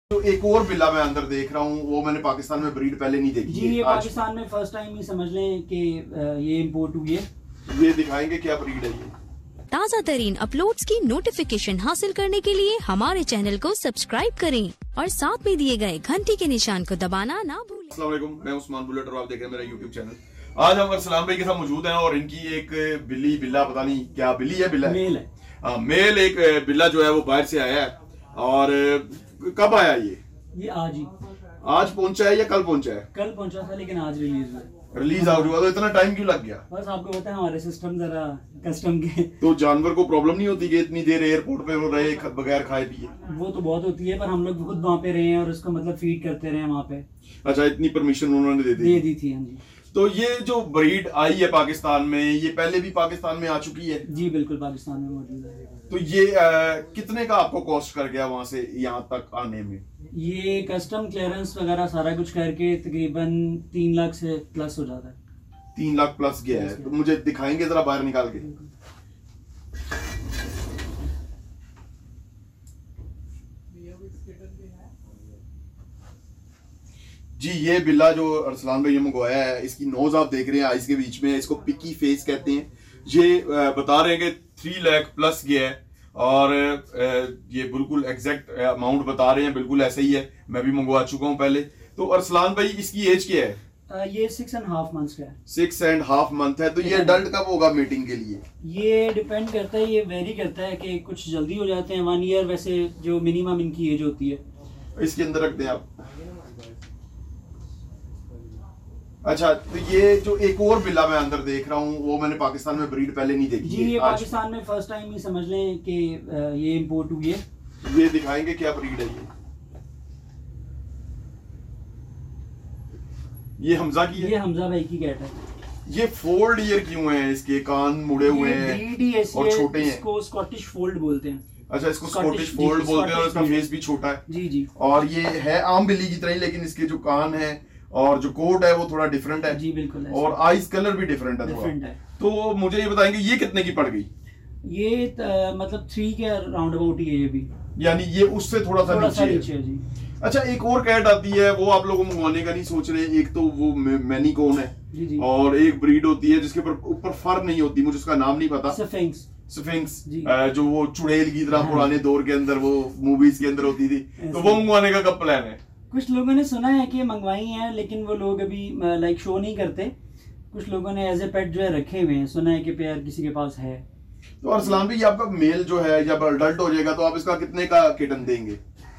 तो एक और बिल्ला मैं अंदर देख रहा हूँ, वो मैंने पाकिस्तान में ब्रीड पहले नहीं देखी जी। ये पाकिस्तान में फर्स्ट टाइम ही समझ लें कि ये इंपोर्ट हुई है। ये दिखाएंगे क्या ब्रीड है ये। ताज़ा तरीन अपलोड्स की नोटिफिकेशन हासिल करने के लिए हमारे चैनल को सब्सक्राइब करें और साथ में दिए गए घंटी के निशान को दबाना ना भूलें। अस्सलाम वालेकुम, मैं उस्मान बुलेट और आप देख रहे हैं मेरा यूट्यूब चैनल। आज हम अरसलान भाई के साथ मौजूद हैं और इनकी एक बिल्ला पता नहीं क्या बिल्ली है, बिल्ला मेल है। मेल एक बिल्ला जो है वो बाहर से आया है। और कब आया ये आज ही आज पहुंचा है या कल पहुंचा है? कल पहुंचा था लेकिन आज रिलीज हुआ। रिलीज आउट हुआ तो इतना टाइम क्यों लग गया? बस आपको पता है हमारे सिस्टम जरा कस्टम के। तो जानवर को प्रॉब्लम नहीं होती कि इतनी देर एयरपोर्ट पे वो रहे बगैर खाए पिए? वो तो बहुत होती है, पर हम लोग खुद वहाँ पे रहे हैं और उसको मतलब फीड करते रहे वहाँ पे। अच्छा, इतनी परमिशन उन्होंने दे दी थी। हाँ जी। तो ये जो ब्रीड आई है पाकिस्तान में, ये पहले भी पाकिस्तान में आ चुकी है? जी बिल्कुल, पाकिस्तान में मौजूद है। तो ये कितने का आपको कॉस्ट कर गया वहां से यहाँ तक आने में? ये कस्टम क्लियरेंस वगैरह सारा कुछ करके तकरीबन 3 लाख से प्लस हो जाता है। 3 लाख प्लस गया है। तो मुझे दिखाएंगे जरा बाहर निकाल के। जी, ये बिल्ला जो अरसलान भाई ने मंगवाया है, इसकी नोज आप देख रहे हैं आइस के बीच में, इसको पिकी फेस कहते हैं। ये बता रहे हैं कि 3 लाख प्लस गया है और ये बिल्कुल एग्जैक्ट अमाउंट बता रहे हैं, बिल्कुल ऐसा ही है। मैं भी मंगवा चुका हूं पहले। तो अरसलान भाई इसकी एज क्या है? ये 6.5 मंथ्स का है। 6.5 मंथ है। तो ये अडल्ट कब होगा मीटिंग के लिए? ये डिपेंड करता है, ये वेरी करता है कि कुछ जल्दी हो जाते हैं 1 ईयर, वैसे जो मिनिमम इनकी एज होती है। इसके अंदर रख दें आप। अच्छा, तो ये जो एक और बिल्ला मैं अंदर देख रहा हूँ, वो मैंने पाकिस्तान में ब्रीड पहले नहीं देखी जी। है। ये पाकिस्तान में फर्स्ट टाइम ही समझ लें कि ये इंपोर्ट हुई है। ये दिखाएंगे क्या ब्रीड है ये हमजा की है? ये हमजा भाई की कैट है। ये फोल्ड ईयर क्यों है? इसके कान मुड़े हुए हैं और छोटे हैं। इसको स्कॉटिश फोल्ड बोलते हैं। अच्छा, इसको स्कॉटिश फोल्ड बोलते हैं और इसका फेस भी छोटा है। जी जी। और ये है आम बिल्ली की तरह ही, लेकिन इसके जो कान है और जो कोट है वो थोड़ा डिफरेंट है। जी बिल्कुल। और आइस कलर भी डिफरेंट है। तो मुझे ये बताएंगे ये कितने की पड़ गई? ये मतलब 3 के राउंड अबाउट ही है ये भी, यानी ये उससे थोड़ा सा नीचे है। जी। अच्छा, एक और कैट आती है, वो आप लोगों मंगवाने का नहीं सोच रहे? एक तो वो मैनीकॉन है। जी जी। और एक ब्रीड होती है जिसके ऊपर फर नहीं होती, मुझे उसका नाम नहीं पता। स्फिंक्स, जो वो चुड़ैल की तरह पुराने दौर के अंदर वो मूवीज के अंदर होती थी। तो वो मंगवाने का कब प्लान है? कुछ लोगों ने सुना है कि मंगवाई हैं, लेकिन वो लोग अभी लाइक शो नहीं करते। कुछ लोगों ने एज ए पेट जो है रखे हुए हैं, सुना है कि पेयर किसी के पास है। तो अरसलान भाई, आपका मेल जो है जब अडल्ट हो जाएगा तो आप इसका कितने का किटन देंगे?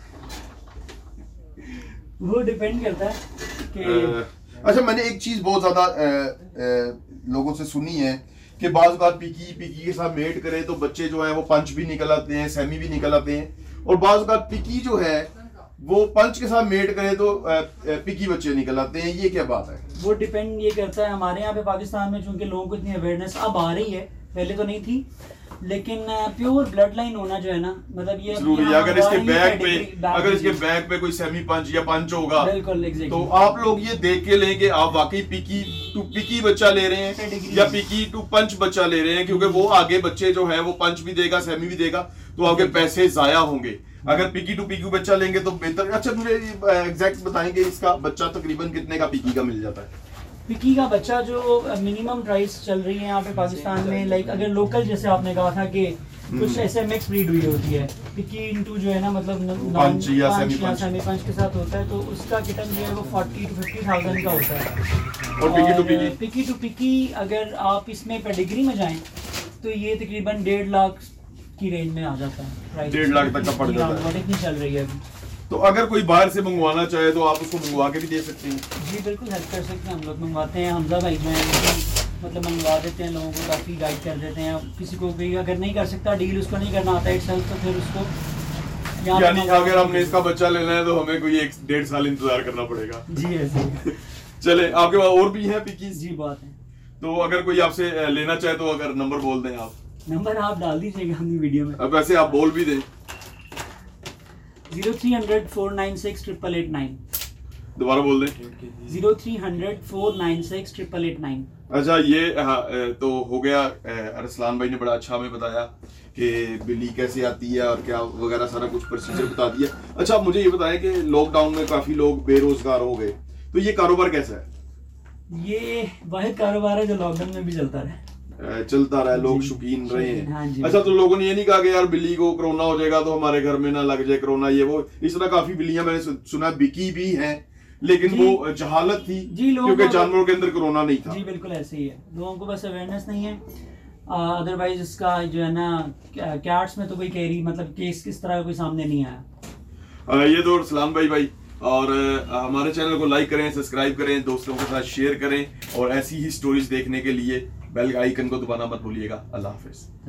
वो डिपेंड करता है कि अच्छा, मैंने एक चीज बहुत ज्यादा लोगों से सुनी है कि बाज़ बात पिकी के साथ मेट करें तो बच्चे जो है वो पंच भी निकल आते हैं, सेमी भी निकल आते हैं। और बाज़ बात पिकी जो है वो पंच के साथ मेट करें तो पिकी बच्चे निकल आते हैं। ये क्या बात है? वो डिपेंड ये करता है। हमारे यहाँ पे पाकिस्तान में चूंकि लोगों को इतनी अवेयरनेस अब आ रही है, पहले तो नहीं थी, लेकिन प्योर ब्लड लाइन होना जो है ना, मतलब ये जरूरी है। अगर इसके बैक पे कोई सेमी पंच या पंच होगा, बिल्कुल तो आप लोग ये देख के लेंगे आप वाकई पिकी टू पिकी बच्चा ले रहे हैं या पिकी टू पंच बच्चा ले रहे हैं, क्योंकि वो आगे बच्चे जो है वो पंच भी देगा, सेमी भी देगा, तो आपके पैसे जाया होंगे। अगर पिकी टू पिकी बच्चा लेंगे तो बेहतर। अच्छा, मुझे एग्जैक्ट बताएंगे इसका बच्चा तकरीबन कितने का पिकी का मिल जाता है? पिकी का बच्चा जो मिनिमम प्राइस चल रही है यहाँ पे पाकिस्तान में, लाइक अगर लोकल जैसे आपने कहा था कि कुछ ऐसे मिक्स ब्रीड हुई होती है, पिकी इनटू जो है ना, मतलब पंच या सेमी पंच के साथ होता है, तो उसका किटन जो है वो 40 to 50,000 का होता है। और पिकी टू पिकी अगर आप इसमें पेडिग्री में जाएं तो ये तकरीबन 1.5 लाख की रेंज में आ जाता है। 1.5 लाख तक का पड़ जाता है। इतनी चल रही है अभी। तो अगर कोई बाहर से मंगवाना चाहे तो आप उसको मंगवा के भी दे सकते हैं? जी बिल्कुल, हेल्प कर सकते हैं। हम लोग मंगवाते हैं। हमजा भाई जो है मतलब मंगवा देते हैं, लोगों को काफ़ी गाइड कर देते हैं। किसी को भी अगर नहीं कर सकता, डील उसको नहीं करना आता इटसेल्फ, तो फिर उसको यानी अगर हमने इसका बच्चा लेना है तो हमें कोई 1-1.5 साल इंतजार करना पड़ेगा। जी ऐसे। चले, आपके पास और भी हैं पिकीज? जी बहुत है। तो अगर कोई आपसे लेना चाहे तो अगर नंबर बोल दें आप। नंबर आप डाल दीजिएगा अपनी वीडियो में। अब वैसे आप बोल भी दें। 0300 496 889। दोबारा बोल दें। 0300 496 888। अच्छा ये तो हो गया। अरसलान भाई ने बड़ा अच्छा हमें बताया कि बिल्ली कैसे आती है और क्या वगैरह सारा कुछ प्रोसीजर बता दिया। अच्छा मुझे ये बताएं कि लॉकडाउन में काफी लोग बेरोजगार हो गए, तो ये कारोबार कैसा है? ये वाहिद कारोबार है जो लॉकडाउन में भी चलता रहे, चलता रहा, लोग शौकीन रहे हैं। हाँ जी। अच्छा तो लोगों ने ये नहीं कहा कि यार बिल्ली को कोरोना हो जाएगा तो हमारे घर में ना लग जाए कोरोना, ये वो इस तरह काफी बिल्लियां मैंने सुना बिकी भी हैं, लेकिन वो जहालत थी जी, क्योंकि जानवरों के अंदर कोरोना नहीं था। जी बिल्कुल ऐसे ही है, लोगों को बस अवेयरनेस नहीं है। अदरवाइज इसका जो है ना कैट्स में तो कोई कैरी मतलब केस किस तरह का कोई सामने नहीं आया। ये तो अरसलान भाई और हमारे चैनल को लाइक करें, सब्सक्राइब करें, दोस्तों के साथ शेयर करें और ऐसी ही स्टोरीज देखने के लिए बेल आइकन को दबाना मत भूलिएगा। अल्लाह हाफिज।